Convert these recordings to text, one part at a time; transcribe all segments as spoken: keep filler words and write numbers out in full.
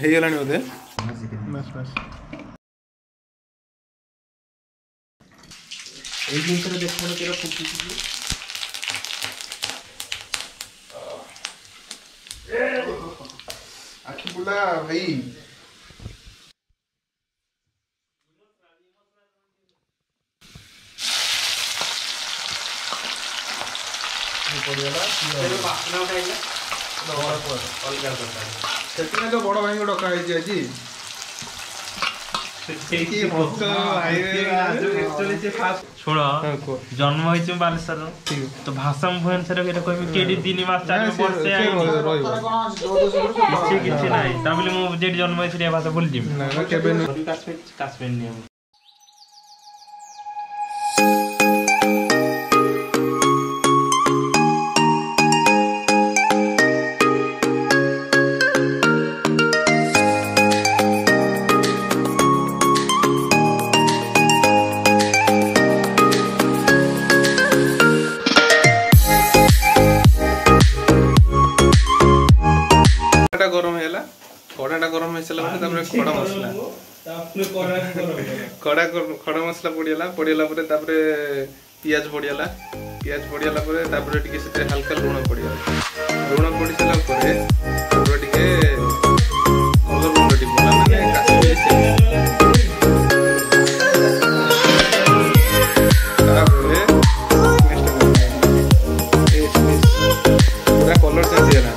ହେଇଗଲାଣି ବୋଧେ। बस बस এই জিনিসটা দেখুন কেরা ফুটুছি आखि बुला भाई तो बड़ भाई को डका आज जन्म होइछ बालेश्वर तो भाषा भुवनेश्वर के कहबी केडी तीन मास चार वर्ष से किछि किछि नाही ताबले मु जेडी जन्म होइछ रे भाषा बोल जिम ना केबे काश्मीर काश्मीर नियम गरम है कड़ाटा गरम हो सारा खड़ा मसला कड़ा खड़ा मसला पड़गला पड़गला पियाज पड़गला पियाज पड़गला हल्का लुण पड़गला लुण पड़ सारा कलर गुंड माने पूरा कलर चेंज है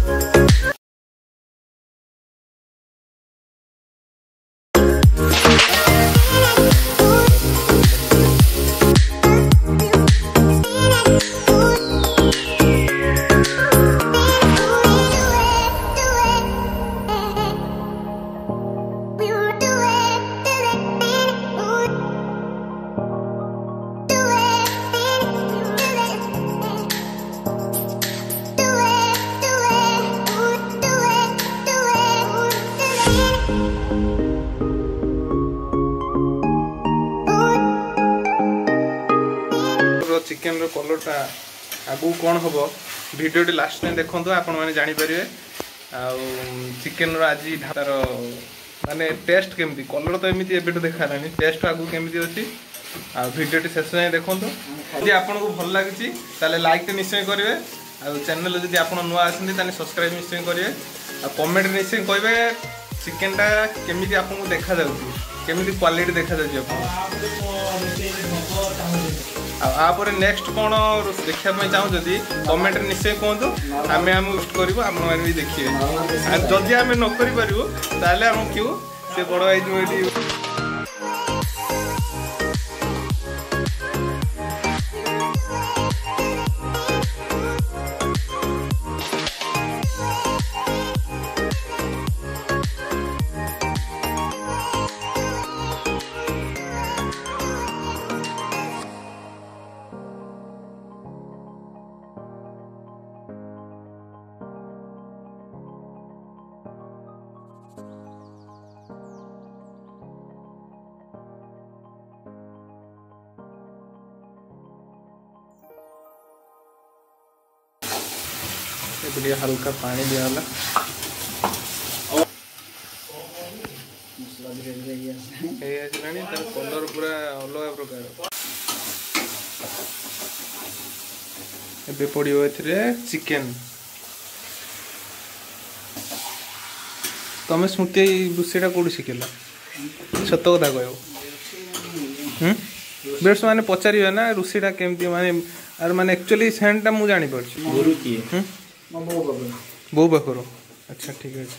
चिकेन रो कलरटा आगु कौन हम भिडियो लास्ट टाइम देखो आपण मैंने जापर चिकेन रो आज ढाबार माने टेस्ट केमती कलर तो एमती एबेठू देखा टेस्ट आगु केमती अच्छी आ भिडियो शेष जाए देखो यदि आपन को भल लगी लाइक तो निश्चय करेंगे आ चैनल जब आप नुआ आसती सब्सक्राइब निश्चय करेंगे आ कमेंट निश्चय कहे चिकेनटा केमती आपको देखा केमती क्वालिटी देखा आपर नेक्स्ट कौन देखा चाहूँ कमेंट निश्चय कहतु आम आम पोस्ट करूँ आप भी देखिए जदि आम न कर क्यों से बड़ भाई जो हल्का पानी दियाला कलर पूरा अलग प्रकार पड़ो चिकेन तुम स्मृति रोषेटा कौट शिखेल सत कथा कह बेस मैंने पचारे ना रोषेटा केमती माने आर माने एक्चुअली सेंटा मु जानी पड़छ गुरु किए बो पाखर अच्छा ठीक है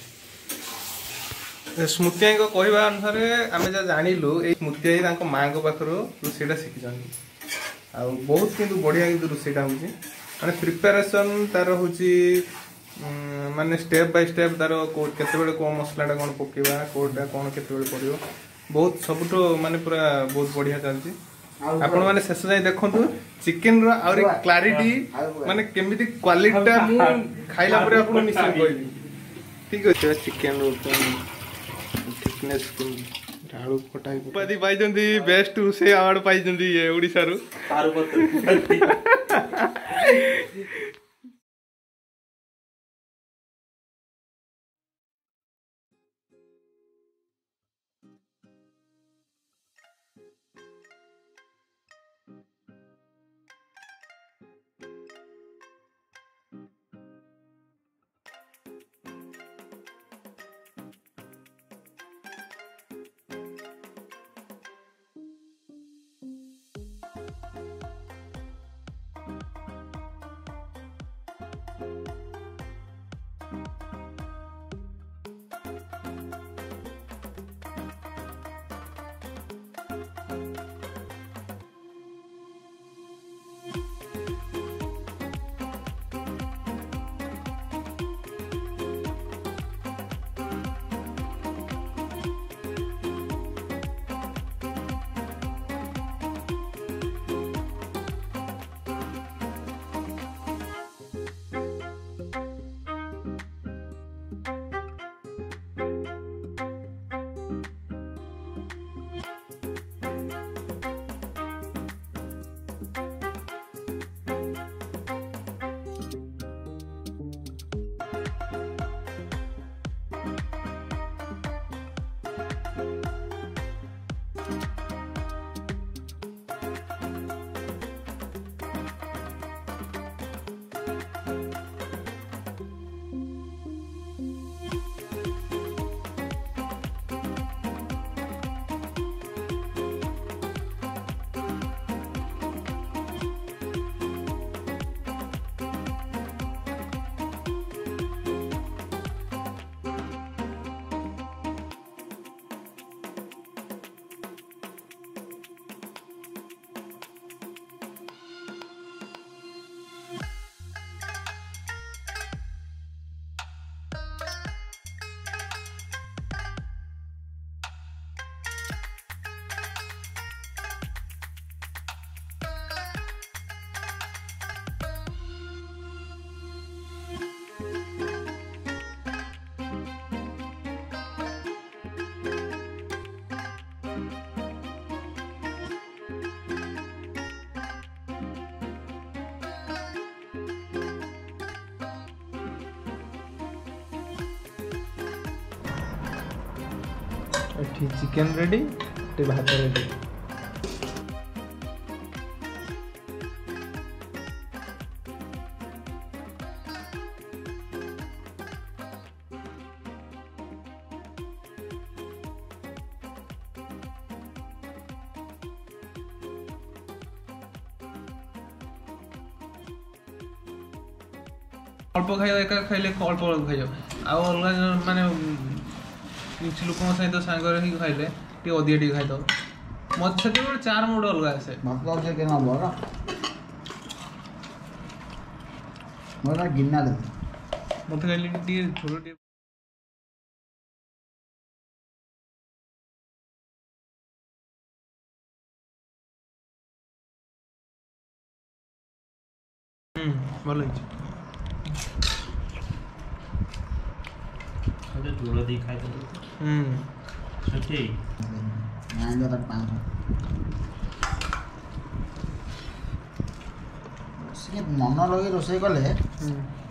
स्मृति को कहवा अनुसार आम जहाँ जानलु ये स्मृति माँ को पाखर रोषेटा शिखिं आ बहुत किंतु बढ़िया किंतु रोषेटा हूँ माने प्रिपेरेसन तार हूँ माने स्टेप बाय स्टेप तार केते कौ मसलाटा कौन पकेबा कोटा कौन केते पड़ो बहुत सबुठ माने पूरा बहुत बढ़िया चलती आपण माने शेष जाए देखंतु चिकेन रो और क्लैरिटी माने केमिति क्वालिटी मु खाइला परे आपण निश्चय कहबी ठीक अछि चिकेन रो थिकनेस को आलू पटाई उपाधि पाई जंदी बेस्ट से अवार्ड पाई जंदी ये ओडिसा रो ଏଠି ଚିକେନ ରେଡି, ଏଠି ଭାତ ରେଡି। अल्प खाइ एका खाइले अल्प अल्प खाइ आउ अलग माने କିଛି ଲୋକଙ୍କ ସହିତ ସାଙ୍ଗରେ ହିଁ ଖାଇଲେ ଟିକେ ଅଧିକ ଟିକେ ଖାଇଦବ। ମତେ ସେତେବେଳେ ଚାର ମୁଡ଼ ଅଲଗା ଆସେ। ଭାତ ସେ କେନା ବରା ମୋର ଗିନା ଦେ ମତେ ଖାଇଲେ ଟିକେ ଝୋଳ ଟିକେ ହୁଁ ଭଲ ହେଇଛି। ଝୋଳ ଦେଇ ଖାଇଦେଲୁ। ହୁଁ ସେଠି ନାଇଁ ତ ପାଞ୍ଚ ସିଏ ମନ ଲଗେଇ ରୋଷେଇ କଲେ